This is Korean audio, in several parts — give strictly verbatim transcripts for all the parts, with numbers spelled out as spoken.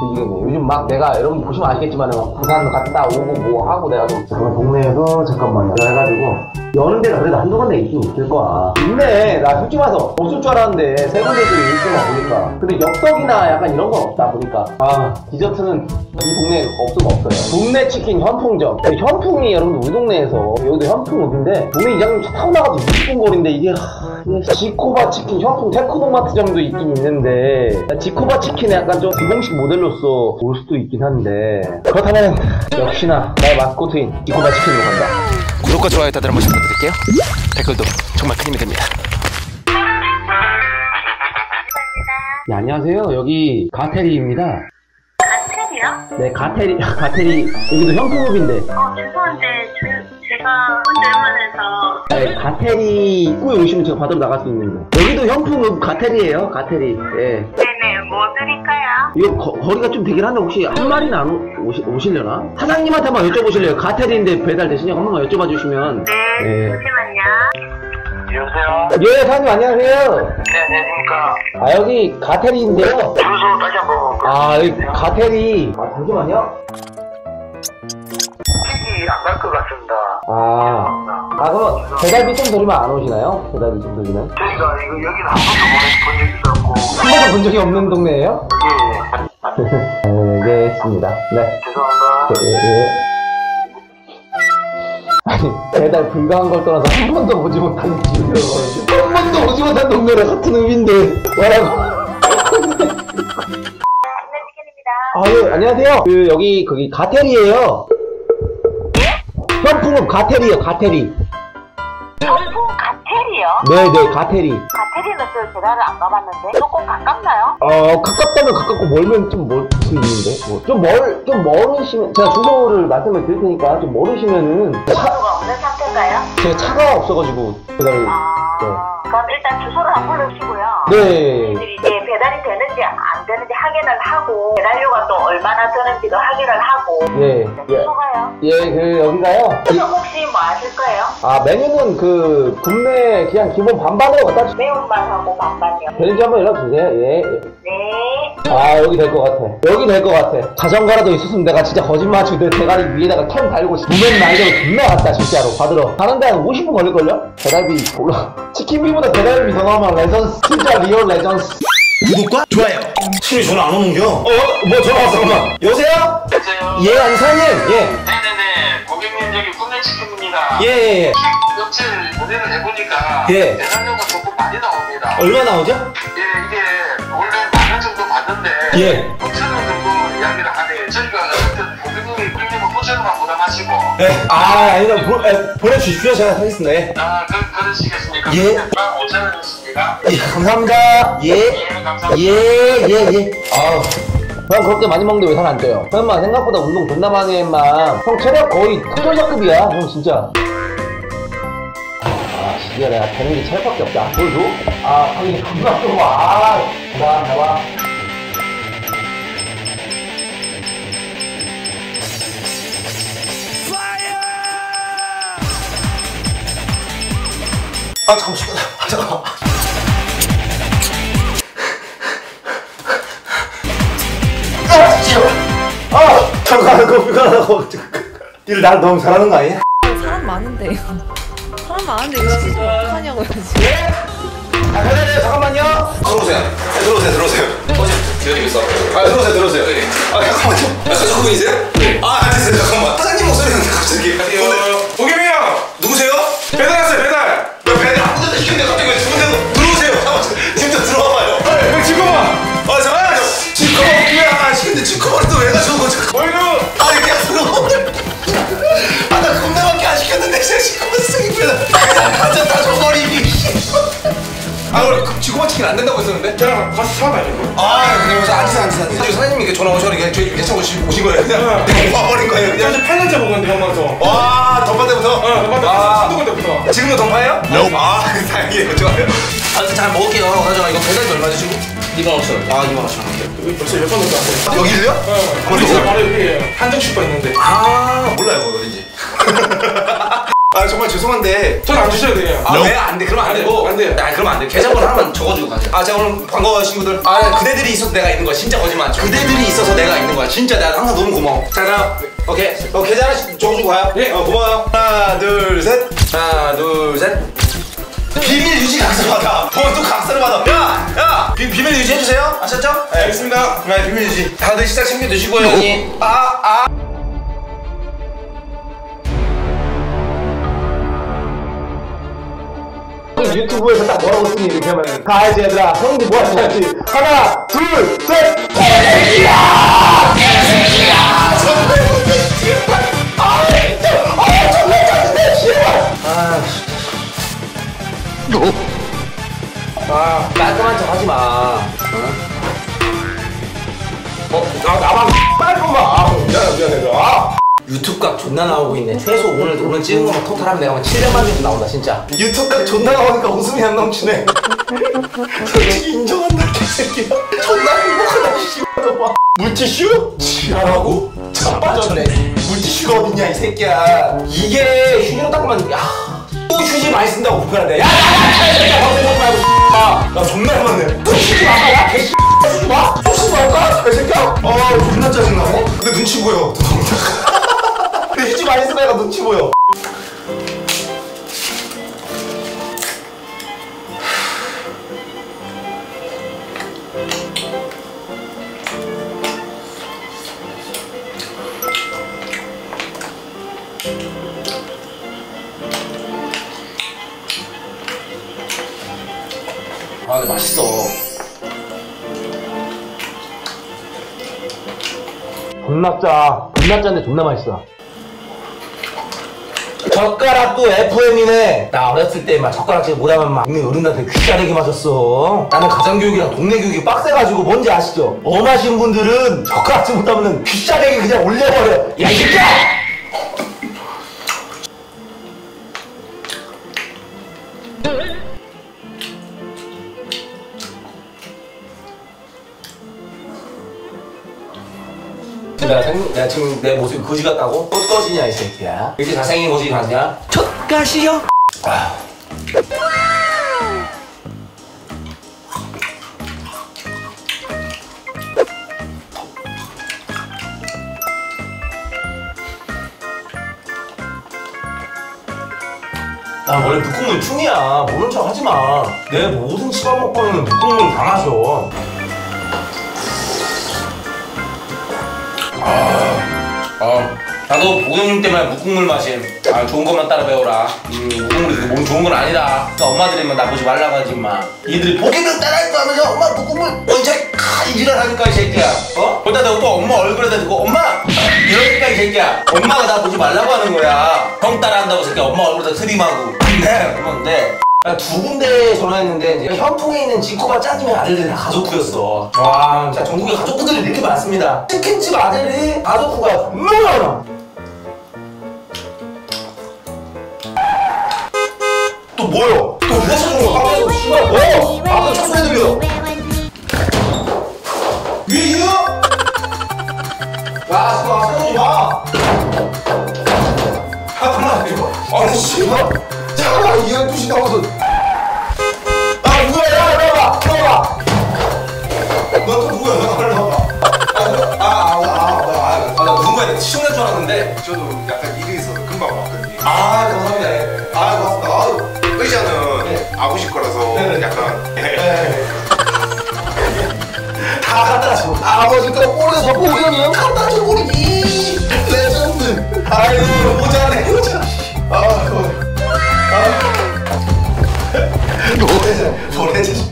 뒤지겠네. 요즘 막 내가 여러분 보시면 아시겠지만 부산 갔다 오고 뭐 하고 내가 좀 잠깐 동네에서 잠깐만요 해가지고 여는 데가 그래도 한두 군데 있긴 있을 거야. 있네. 나 솔직히 말해서 없을 줄 알았는데 세 군데들이 있구나 보니까. 근데 엽떡이나 약간 이런 건 없다 보니까 아 디저트는 이 동네에 없으면 없어요. 동네 치킨 현풍점. 현풍이 여러분들 우리 동네에서 여기도 현풍읍인데 동네 이장님 차 타고 나가도 이십 분 거리인데 이게 하, 이게 지코바 치킨 현풍 테크노마트점도 있긴 있는데 지코바 치킨은 약간 좀 비공식 모델로서 올 수도 있긴 한데 그렇다면 역시나 나의 마스코트인 지코바 치킨으로 간다. 구독과 좋아요 다들 한 번씩 부탁드릴게요. 댓글도 정말 큰 힘이 됩니다. 네, 안녕하세요. 여기 가테리입니다. 가테리요? 네, 가테리, 가테리. 여기도 현풍읍인데. 어, 죄송한데, 저, 제가 혼자 웬만해서. 네, 가테리 입구에 오시면 제가 받으러 나갈 수 있는 거. 여기도 현풍읍 가테리예요, 가테리. 예. 네네, 뭐 드릴까요? 이거 거, 거리가 좀 되긴 한데 혹시 한 마리는 안 오, 오시, 오시려나? 사장님한테 한번 여쭤보실래요? 가테리인데 배달 되시냐고 한 번만 여쭤봐 주시면. 네, 네. 잠시만요. 여보세요? 예, 사장님 안녕하세요. 네, 안녕하십니까? 아, 여기 가테리인데요. 주소 다시 한번 볼까요? 아, 여기 가테리. 아, 잠시만요. 픽이 안 갈 것 같습니다. 아, 아, 그럼 배달비 좀 드리면 안 오시나요? 배달비 좀 드리면? 저희가 이거 여기는 한 번도 보내본 적이 없고. 한 번도 본 적이 없는 동네예요? 예, 예. 알겠습니다. 네. 죄송합니다. 예, 예. 아니, 배달 불가한 걸 떠나서 한 번도 오지 못한 집이라고. 한 번도 오지 못한 동네를 같은 의미인데, 뭐라고. 아, 예, 안녕하세요. 그, 여기, 거기, 가테리예요. 현풍읍 가테리요, 가테리. 전부 가테리요? 네네, 가테리. 가테리는 저 배달을 안 가봤는데, 조금 가깝나요? 어, 가깝다면 가깝고 멀면 좀 멀 수 있는데. 뭐, 좀 멀, 좀 멀으시면, 제가 주소를 말씀을 드릴 테니까 좀 멀으시면은. 주소가 없는 상태인가요? 제가 차가 없어가지고, 배달을. 아, 그럼 일단 주소를 한번 불러주시고요. 네. 저희들이 이제 배달이 되는지 안 되는지 확인을 하고, 배달료가 또 얼마나 드는지도 확인을 하고. 예. 예. 주소가요? 예, 그, 여기가요. 이- 그럼 혹시 뭐 아실 거예요? 아, 메뉴는 그, 국내 그냥 기본 반반으로 갖다 주 매운맛하고 반반이요. 되는지 한번 연락주세요. 예. 예. 네. 아, 여기 될 것 같아. 여기 될 것 같아. 자전거라도 있었으면 내가 진짜 거짓말 치고 내 대가리 위에다가 턴 달고 무면 날개로 존나 갔다, 진짜로. 받으러. 가는데 한 오십 분 걸릴걸요? 배달비, 몰라. 치킨비보다 배달비 더 나오면 레전스. 진짜 리얼 레전스. 구독과 좋아요. 신이 전화 안 오는겨? 어? 뭐 전화 왔어, 잠깐만. 여보세요? 여보세요? 예, 아니, 사장님. 예. 네네네. 고객님 여기 국내치킨입니다. 예, 예, 예. 업체 모델을 해보니까 예. 배달료가 조금 많이 나옵니다. 얼마 나오죠? 예, 이게 원래 만 원 정도 받는데 예. 오천 원 정도 이야기를 하네. 저희가 어쨌든 고객님이 그러면 오천 원만 부담하시고. 예. 아, 아니다. 보, 에, 보내주십시오. 제가 하겠습니다. 예. 아, 그, 그러시겠습니까? 예. 오천 원이십니다. 예, 감사합니다. 예. 예, 감사합니다. 예, 예, 예. 아우. 형 그렇게 많이 먹는데 왜 살 안 쪄요? 형만 생각보다 운동 존나 많이 했만. 형 체력 거의 투절자급이야. 형 진짜. 아, 진짜 내가 되는 게 체력밖에 없다. 보여줘? 아, 형이 겁나 좀 와. 아, 나, 나와. 아 잠깐만 시끄러. 아 잠깐만. 아 씨발. 아 잠깐만 미안하고. 일 날 너무 잘하는 거 아니야? 사람 많은데요. 사람 많은데 이거 시키지 어떡하냐고요 지금. 아, 그래, 잠깐만요. 들어오세요. 들어오세요. 들어오세요. 기다리겠어. 아 들어오세요. 들어오세요. 네. 아 잠깐만요. 아 가족분이세요? 네. 아 앉으세요. 잠깐만. 사장님 목소리는 갑자기. 안녕하세요. 고객님! 누구세요? 배달 왔어요, 배달! 왜 배달 아무데나 시켰는데 갑자기 왜 주문대로 들어오세요. 잠깐만. 진짜 들어와봐요. 형, 지금아! 아 잠깐만요. 지커버 왜안 시켰는데 지커버를 또 왜 가져온 거죠? 뭐이노? 아 이게 들어오네. 아나 겁나밖에 안 시켰는데 진짜 지커버 쓰기 빼다. 그냥 가져다 줘버리기. 아 원래 지커버 치킨 안 된다고 했었는데? 저랑 같이 사와봐요. 아 그냥 먼저 앉으세요 앉으세요. 저기 사장님이 전화 오셔서 이게 저희 회차 오신 오신 거예요. 그냥 내가 와버린 거예요. 나 그냥. 지금 팔 년째 먹었는데, 형만서. 와 던파 때부터? 어, 맞다. 아. 한두 군데부터. 지금도 던파예요? 아 다행이에요. 좋아요. 아 잘 먹을게요. 그나저나 이거 배달비 얼마죠 지금? 이만 오천 원. 아 이만 오천 원. 여기 벌써 몇 번 넘게 왔어요. 여기를요? 어, 우리 집 바로 여기 한정 슈퍼 있는데. 아 몰라요 그거 왠지. 아 정말 죄송한데 전 안 주셔도 돼요. 아 왜 안 돼? 그러면 안 되고 안 돼요. 아 그러면 안 돼. 계좌번호 하나만 적어주고 가세요. 아 제가 오늘 반가워요 친구들. 아 그대들이 있어서 내가 있는 거야. 진짜 거짓말. 그대들이 있어서 내가 있는 거야. 진짜 내가 항상 너무 고마워. 자 자 오케이. 어 계좌 하나씩 적어주고 가요. 예. 어 고마워요. 하나 둘 셋. 하나 둘 셋. 비밀 유지 각서를 받아. 돈도 각서를 받아. 야! 야! 비, 비밀 유지 해주세요. 아셨죠? 네. 알겠습니다. 네, 비밀 유지. 다들 식사 챙겨 드시고요, 형님. 아, 아. 유튜브에서 딱 뭐라고 쓰니 이렇게 하면 가야지 얘들아 형들 뭐 하셔야지 하나 둘셋 개새끼야 개새끼야 아 진짜 아 정말 짜증나 씨발 아 깔끔한 척 하지마 어? 아 나만 깔끔한 아 미안해 미안해 아 유튜브 각 존나 나오고 있네. 최소 오늘 오늘 찍은 거만 토탈하면 내가 칠백만 뷰 나온다 진짜. 유튜브 각 존나 나오니까 웃음이 안 넘치네. 솔직히 인정한다 개새끼야. 존나 행복하다 씨발 봐. 물티슈? 지랄하고? 참 빠졌네. 물티슈가 어딨냐 이 새끼야. 이게 휴지로 닦으면 야. 또 휴지 많이 쓴다고 불편한데. 야야야 개새끼야. 말고 아, 나 존나 해봤네. 또 휴지 막아 야 개. 휴지 마? 휴지 말까? 개새끼야. 아 존나 짜증나네. 근데 눈치 보여. 휴지 많이 쓰면 애가 눈치 보여. 아 근데 맛있어. 존나 짜. 존나 짠데 존나 맛있어. 젓가락도 에프엠이네. 나 어렸을 때 막 젓가락질 못하면 막 동네 어른들한테 귀찮게 맞았어. 나는 가정교육이랑 동네 교육이 빡세가지고 뭔지 아시죠? 엄하신 분들은 젓가락질 못하면 귀찮게 그냥 올려버려. 야 이 새끼야! 내가, 생, 내가 지금 내 모습이 거지 같다고? 헛것이냐 이 새끼야. 이렇게 잘생긴 거지 같냐? 젖가시요. 아. 나 원래 묵국물 충이야. 모른 척 하지마. 내 모든 치밥 먹방에는 묵국물 다 마셔. 아, 나도 보경님 때문에 묵국물 마심. 아, 좋은 것만 따라 배워라. 음, 묵국물이 몸 좋은 건 아니다. 그러니까 엄마들이면 나보지 말라고 하지 마. 얘들이 보경님 따라할 거 하면서 엄마 묵국물 원체 카 이지랄 하니까 이 새끼야. 어? 그러다 내가 또 엄마 얼굴에다 대고 엄마! 이러니까 이 새끼야. 엄마가 나 보지 말라고 하는 거야. 형 따라한다고 이 새끼야. 엄마 얼굴에다 트림하고. 네, 그런데. 두 군데 전화했는데 이제 현풍에 있는 지코바 짜증면 아들들이 다 가족구였어. 와 진짜 전국에 가족구들이 이렇게 많습니다. 치킨집 아들이 가족구가 정말 많아. 또 뭐요? 또 누가 쳐주는 거야? 깜짝이야 씨발 뭐? 아까 첫 소리 들려. 위유? 야 지금 아까 오지 마. 하트만 해줘. 아니 씨발. 잠깐만 이 열두 시 넘어서 아 누구야 야 나와봐 나와봐 너 또 누구야 너 빨리 나와봐 아아아아아나 누군가에 시청자 줄 알았는데 저도 약간 일이 있어서 금방 왔거든요. 아 감사합니다. 아 고맙습니다. 아유. 의자는 네. 아버지 거라서 네. 약간 네. 다 갖다 주고 아버지가 오래서 보경이형 갖다 주고 우리 레전드 아이고 모자네 모자 아 그거 보내지.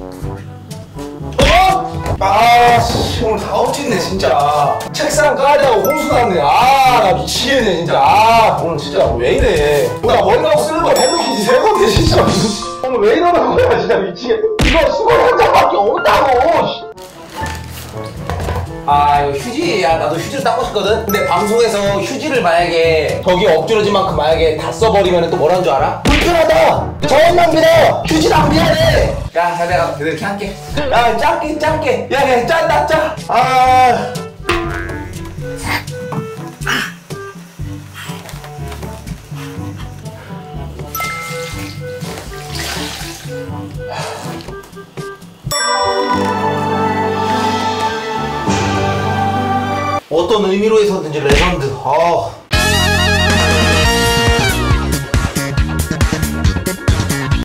어? 아, 씨, 오늘 다 엎쳤네, 진짜. 책상 까려고 홍수 났네. 아, 나 미치겠네, 진짜. 아, 오늘 진짜 왜 이래. 나 머리가 쓸거 해놓기지 세 번째, 진짜. 오늘 왜 이러는 거야, 진짜 미치겠네. 이거 수건 한 장밖에 없다고. 아 이거 휴지 야 나도 휴지를 닦고 싶거든. 근데 방송에서 휴지를 만약에 저기 엎드러진 만큼 만약에 다 써버리면 또 뭐라는 줄 알아? 불편하다. 저온 낭비다. 휴지 낭비하네. 야 자 내가 이렇게 할게. 야 짠게 짠게. 야 그냥 짠다 짜. 아 어떤 의미로 해서든지 레전드. 아